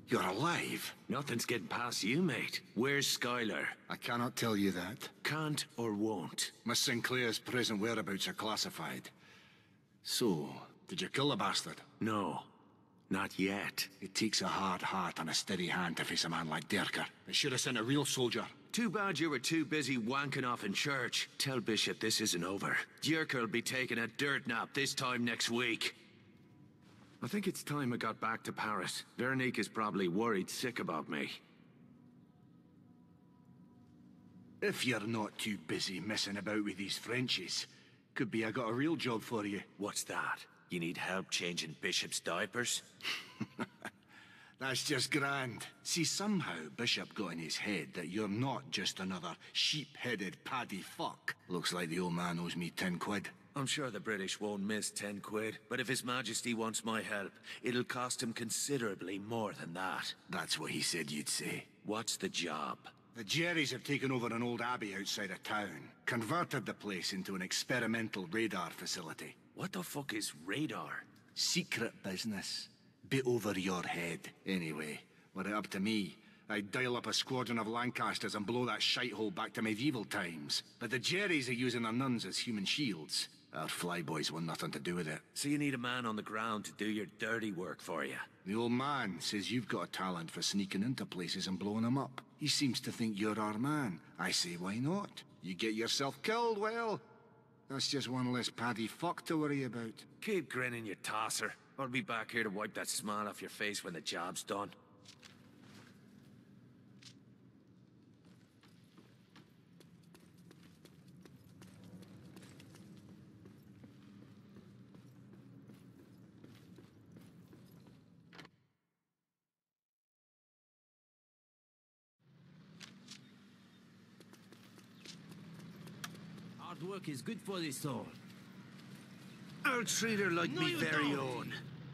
You're alive. Nothing's getting past you, mate. Where's Skylar? I cannot tell you that. Can't or won't? Miss Sinclair's present whereabouts are classified. So, did you kill the bastard? No. Not yet. It takes a hard heart and a steady hand to face a man like Derker. They should have sent a real soldier. Too bad you were too busy wanking off in church. Tell Bishop this isn't over. Dierker'll be taking a dirt nap this time next week. I think it's time I got back to Paris. Veronique is probably worried sick about me. If you're not too busy messing about with these Frenchies, could be I got a real job for you. What's that? You need help changing Bishop's diapers? That's just grand. See, somehow Bishop got in his head that you're not just another sheep-headed paddy fuck. Looks like the old man owes me 10 quid. I'm sure the British won't miss 10 quid, but if His Majesty wants my help, it'll cost him considerably more than that. That's what he said you'd say. What's the job? The Jerrys have taken over an old abbey outside of town, converted the place into an experimental radar facility. What the fuck is radar? Secret business. Bit over your head. Anyway, were it up to me, I'd dial up a squadron of Lancasters and blow that shithole back to medieval times. But the Jerrys are using their nuns as human shields. Our flyboys want nothing to do with it. So you need a man on the ground to do your dirty work for you? The old man says you've got a talent for sneaking into places and blowing them up. He seems to think you're our man. I say, why not? You get yourself killed, well, that's just one less paddy fuck to worry about. Keep grinning, you tosser. I'll be back here to wipe that smile off your face when the job's done. Hard work is good for the soul. I'll treat her like me very own.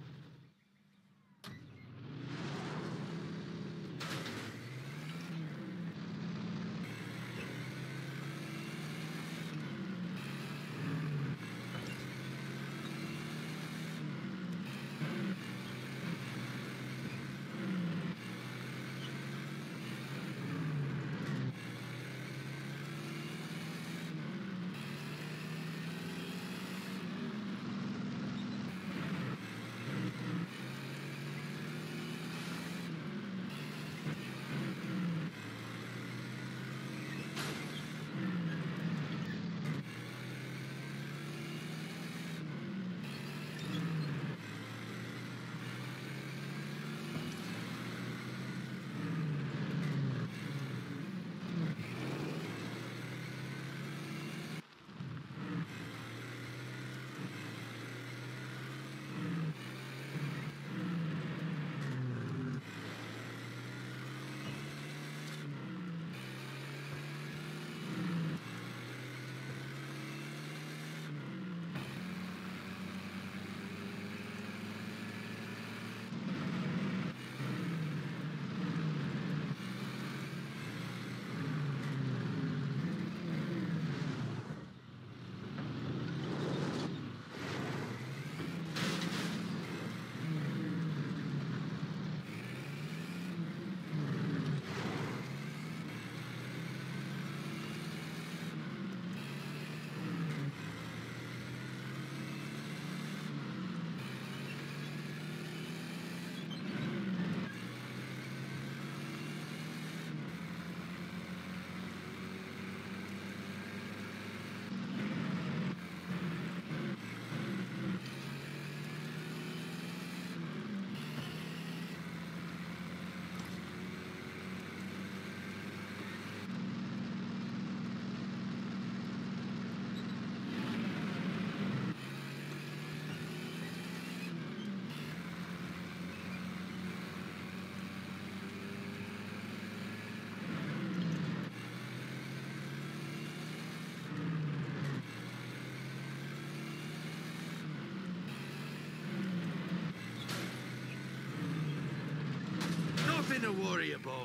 Nothing to worry about.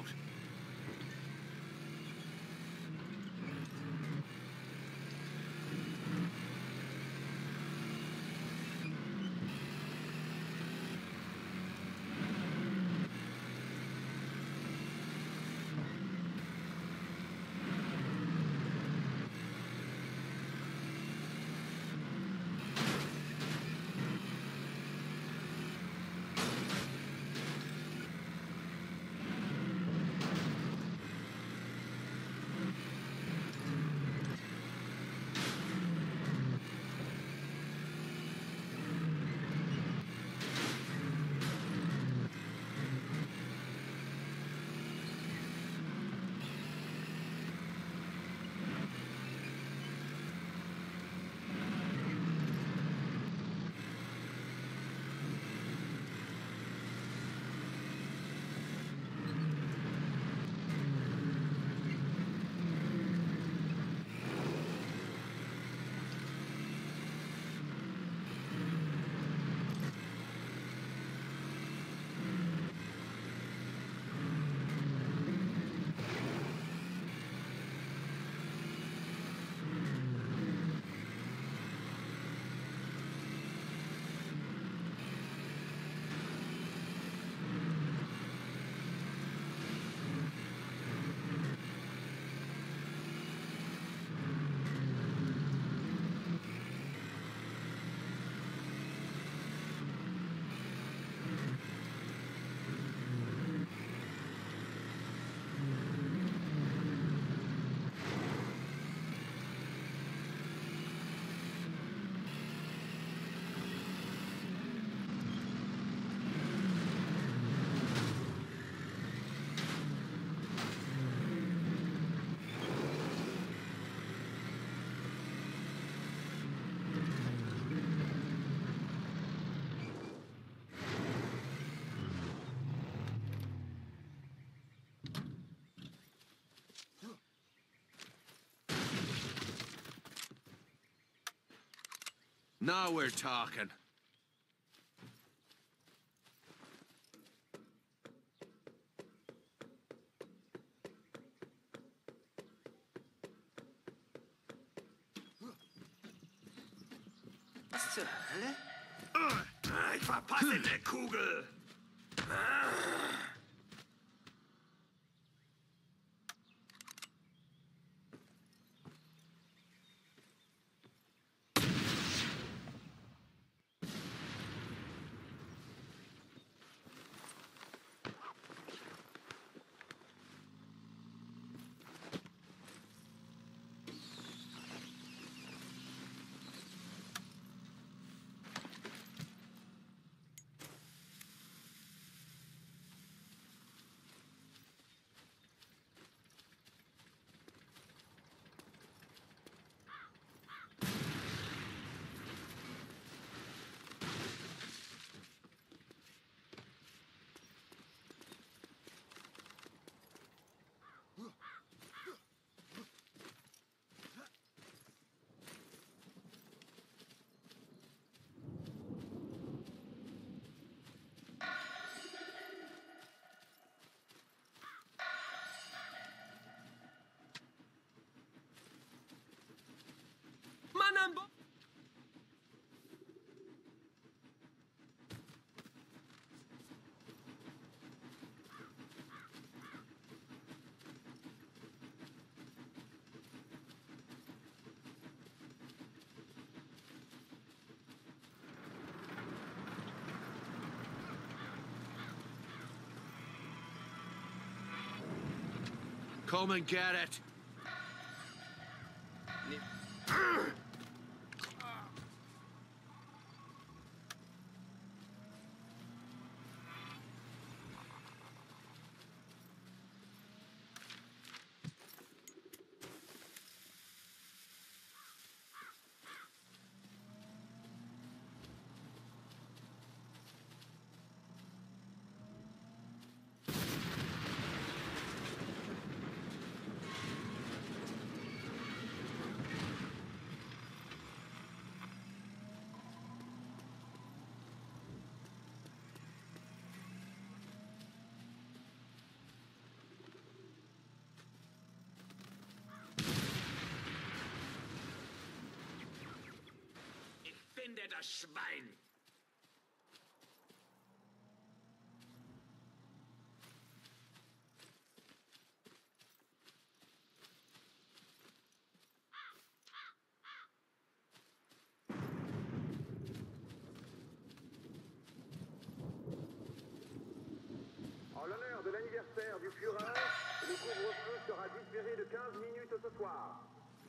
Now we're talking. Was zur Hölle? Ich verpasse eine Kugel! Mann an Bord! Come and get it! Finde das Schwein! En l'honneur de l'anniversaire du Führer, le couvre-feu sera différé de 15 minutes ce soir.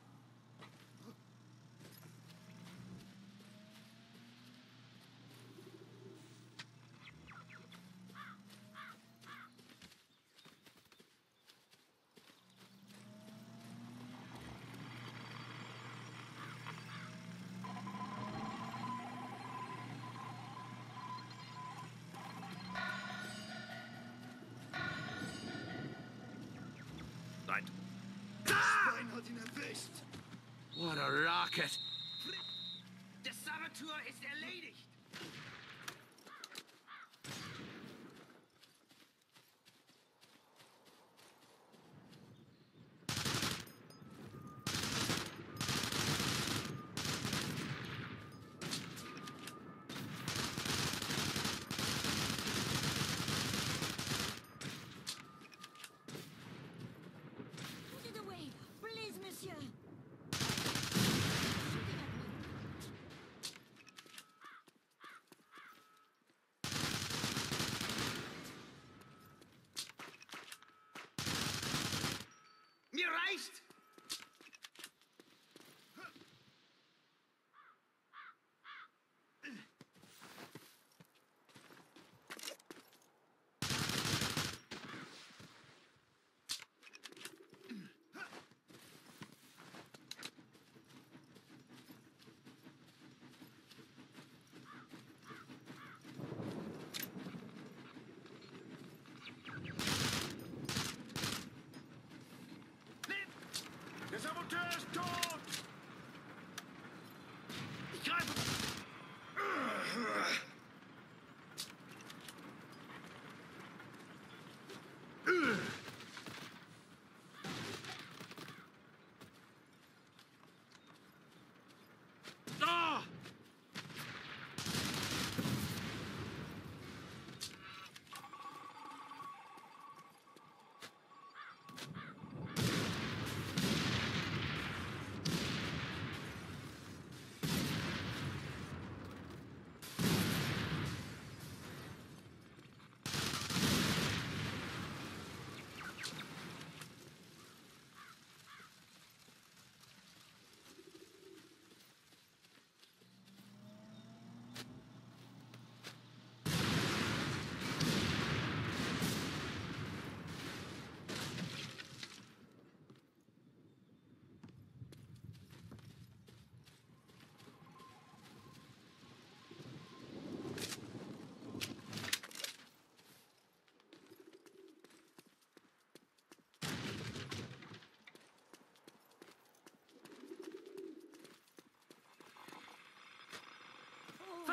What a rocket! Der Saboteur ist erledigt! Put it away, please, monsieur.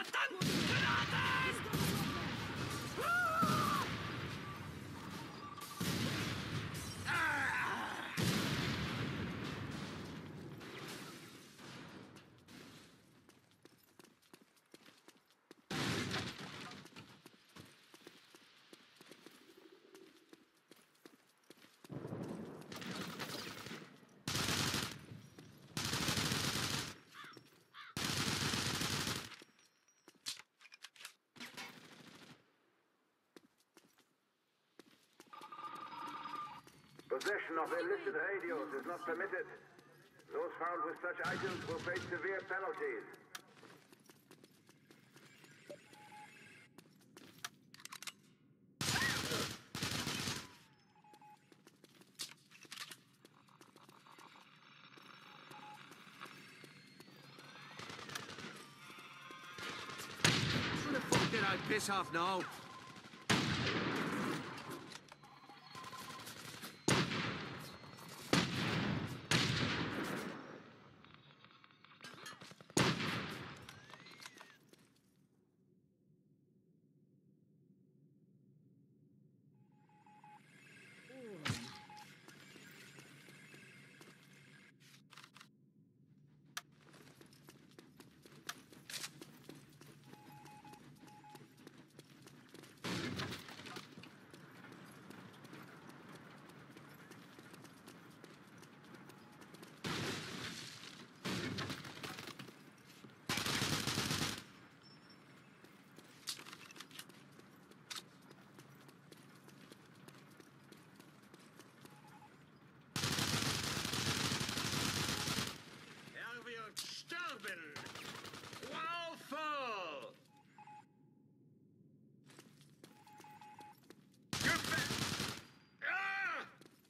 Verdammt! Granaten! Possession of illicit radios is not permitted. Those found with such items will face severe penalties. Who the fuck did I piss off now? Er wird sterben! Wallfall! Ah!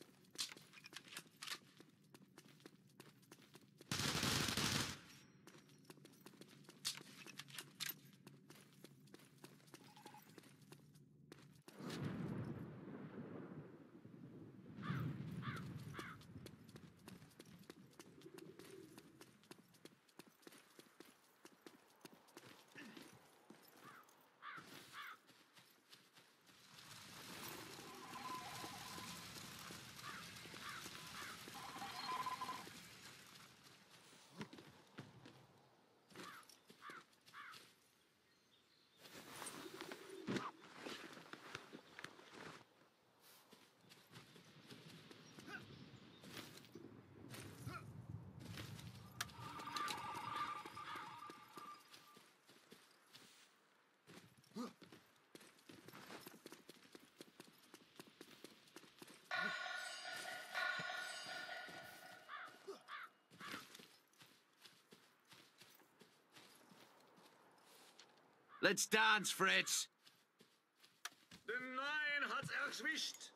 Let's dance, Fritz. Den Nein hat's erwischt!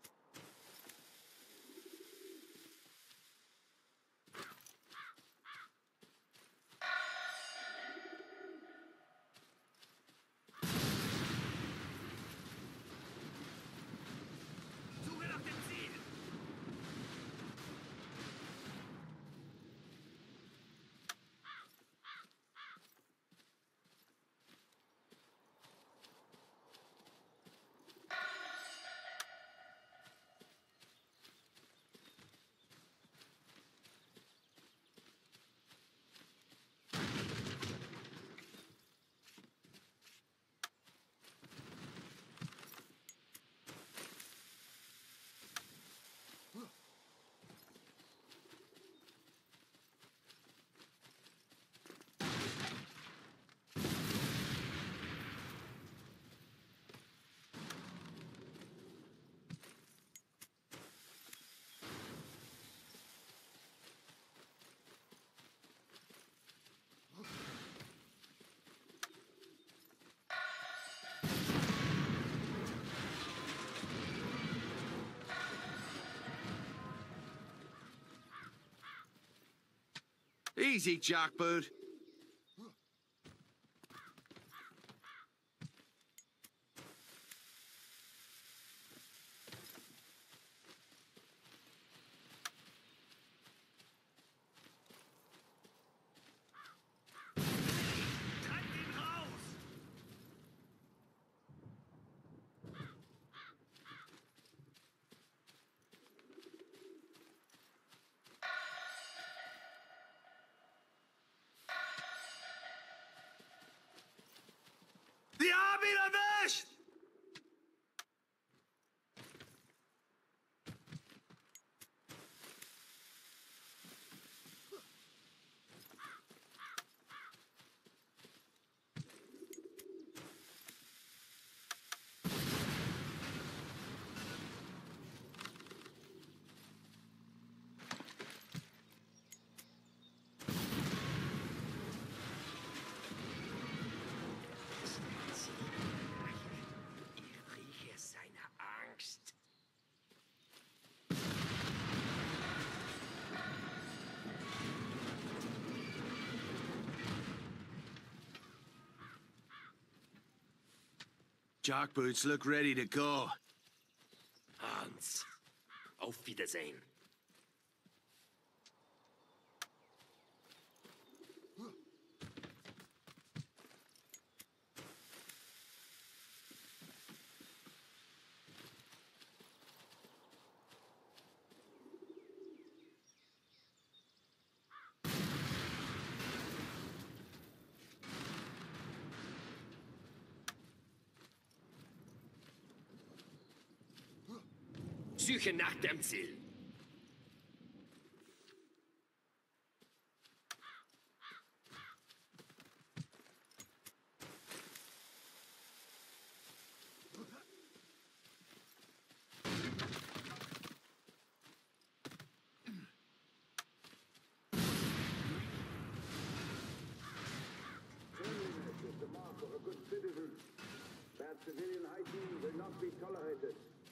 Suche nach dem Ziel! Easy, jackboot. Treibt ihn raus! Jackboots look ready to go. Hans, auf Wiedersehen. Suche nach dem Ziel. Cleanliness is the mark of a good citizen. Bad civilian hygiene will not be tolerated.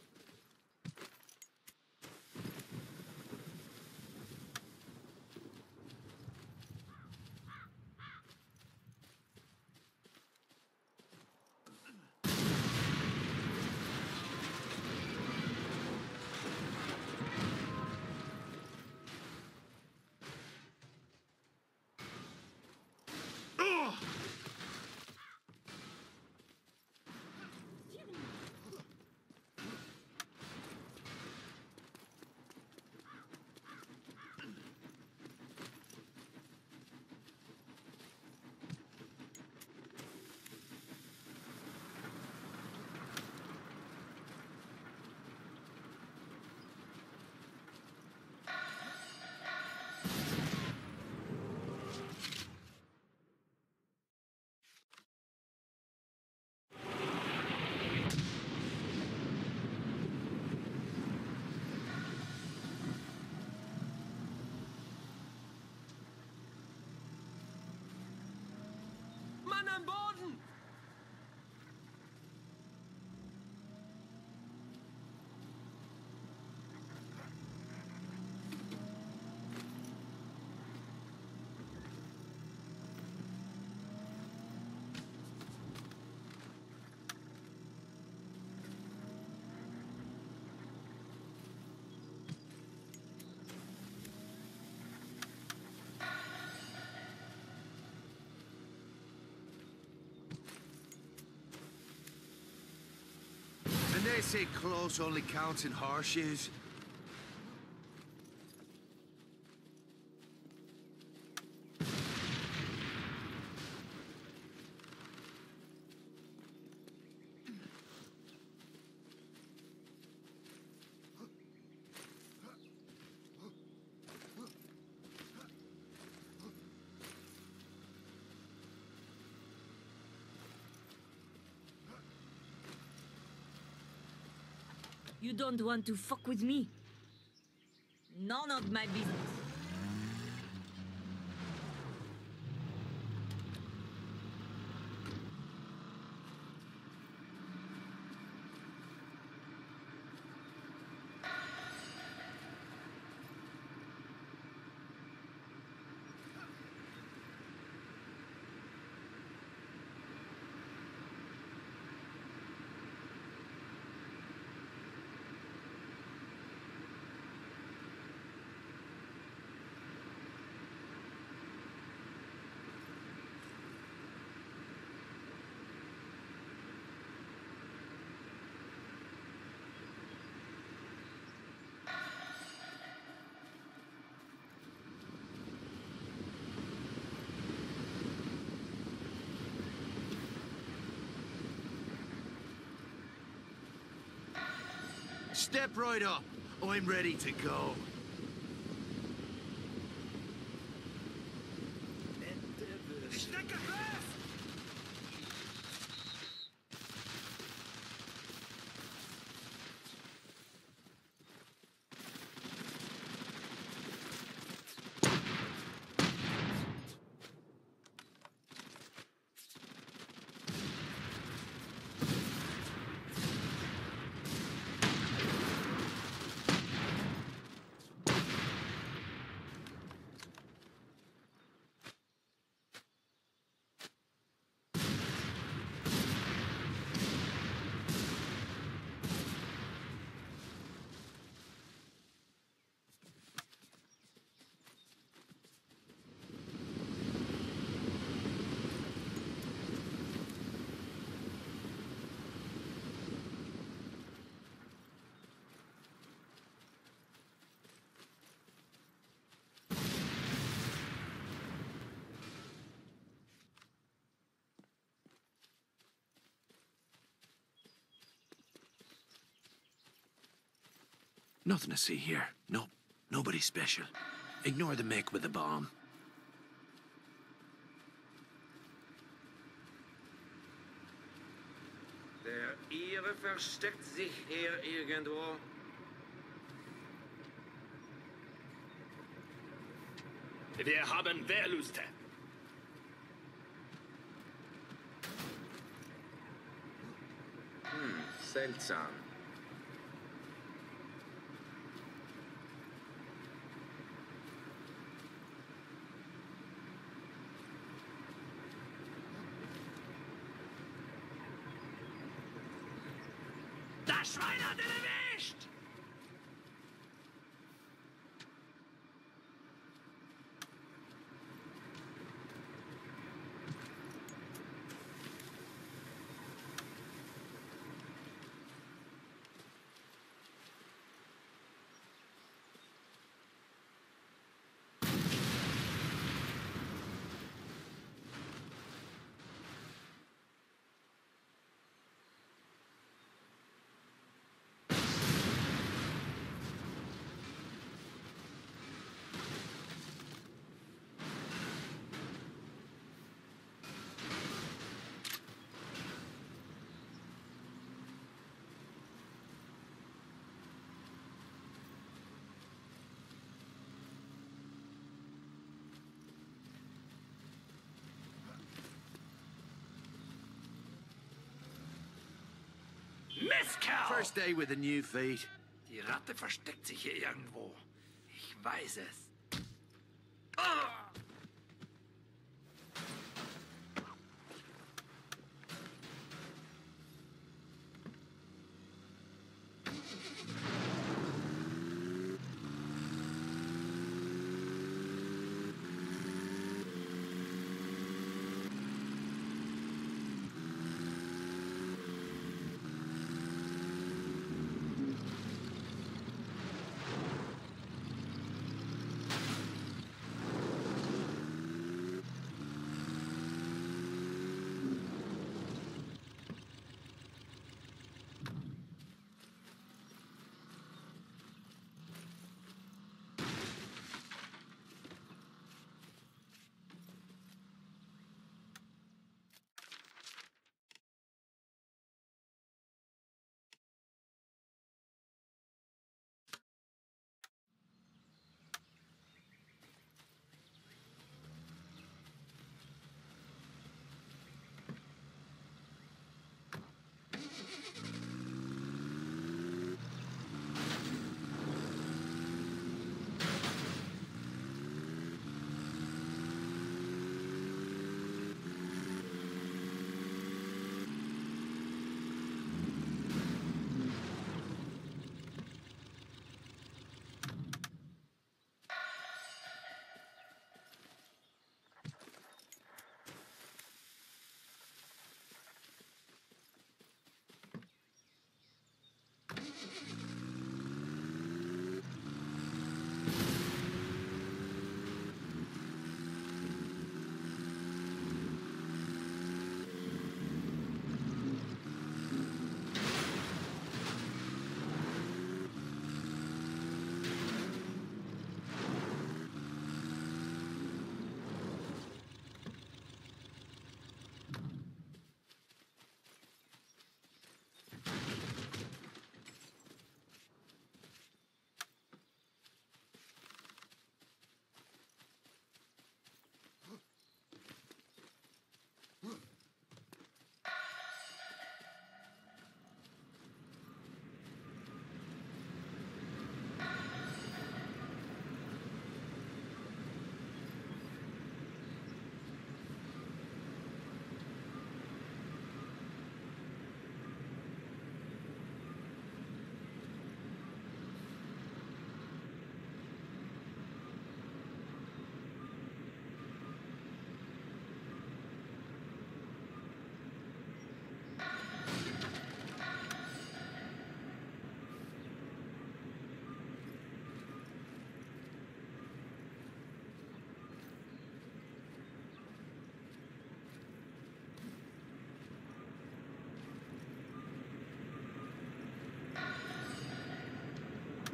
Mann am Boden! And they say close only counts in horseshoes. You don't want to fuck with me? None of my business. Step right up. I'm ready to go. Stecke fest! Nothing to see here. Nope. Nobody special. Ignore the Mick with the bomb. Der Ihre versteckt sich hier irgendwo. Wir haben Wehrluste. Seltsam. Das Schwein hat ihn erwischt! Mistkerl! First day with the new feet. Die Ratte versteckt sich hier irgendwo. Ich weiß es. Ah!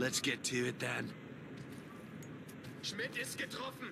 Let's get to it then. Schmidt ist getroffen.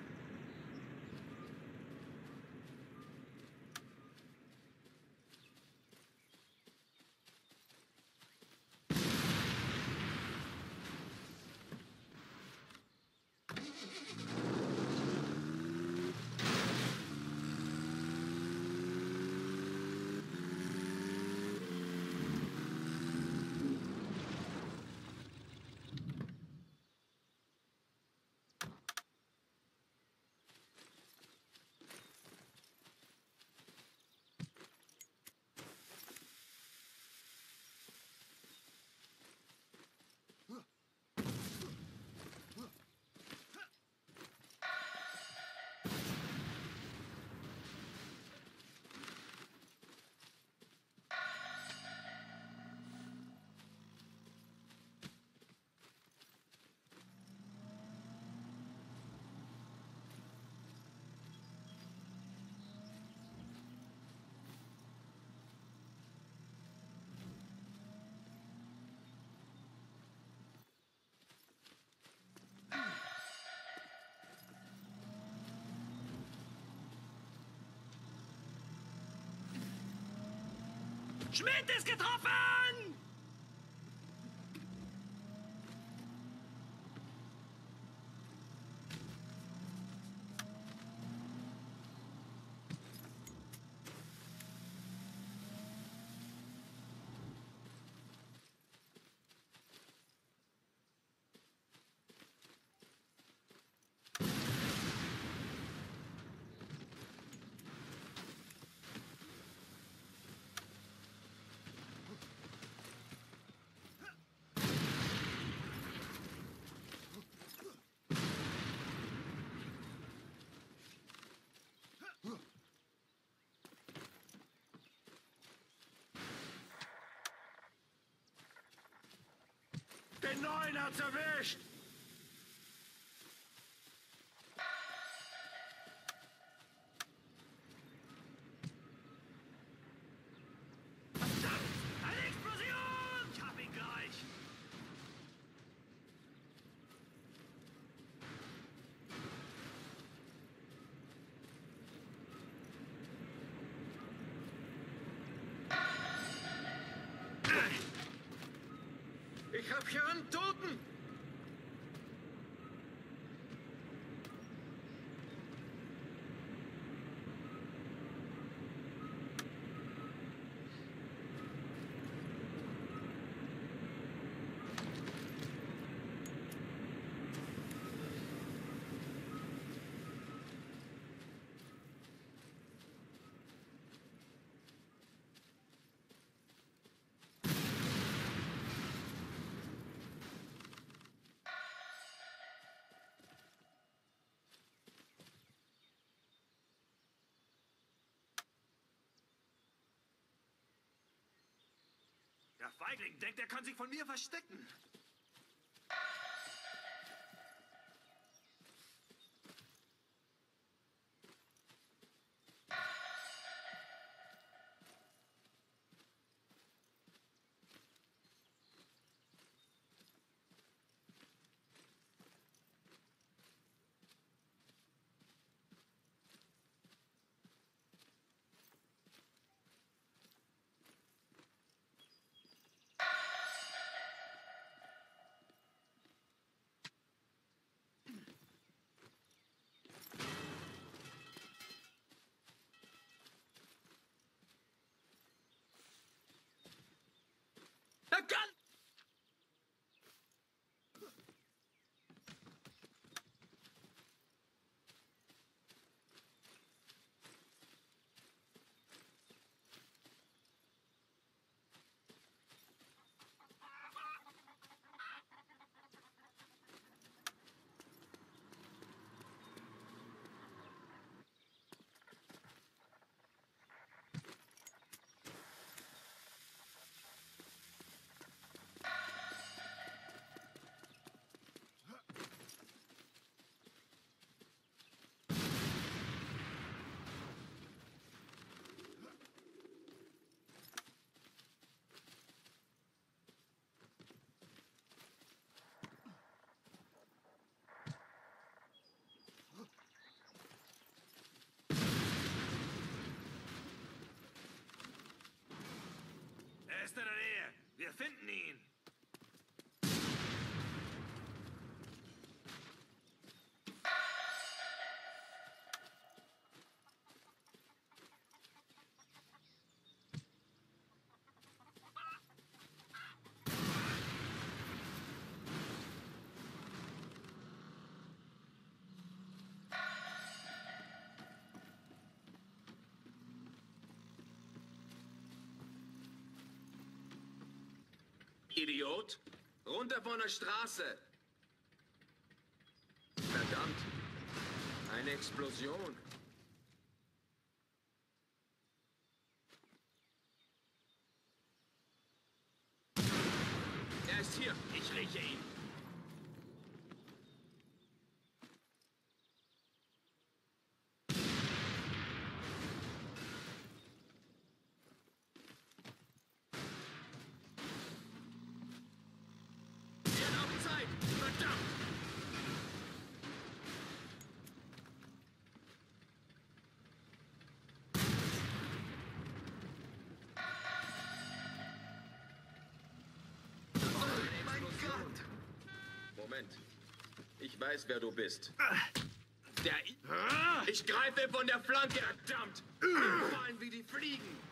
Schmidt ist getroffen! Den Neuen hat's erwischt! Verdammt! Eine Explosion! Ich hab ihn gleich! Ich hab hier einen Toten! Der Feigling denkt, er kann sich von mir verstecken. Er ist in der Nähe. Wir finden ihn. Idiot! Runter von der Straße! Verdammt! Eine Explosion. Er ist hier! Ich rieche ihn! Moment. Ich weiß, wer du bist. Ich greife von der Flanke, verdammt! Wir fallen wie die Fliegen!